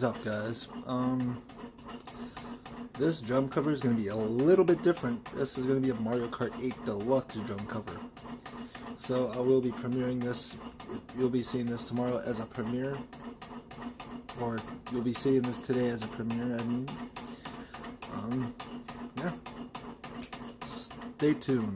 is up, guys? This drum cover is going to be a little bit different. This is going to be a Mario Kart 8 Deluxe drum cover. So I will be premiering this. You'll be seeing this tomorrow as a premiere, or you'll be seeing this today as a premiere. I mean, yeah. Stay tuned.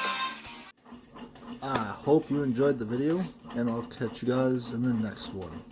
I hope you enjoyed the video, and I'll catch you guys in the next one.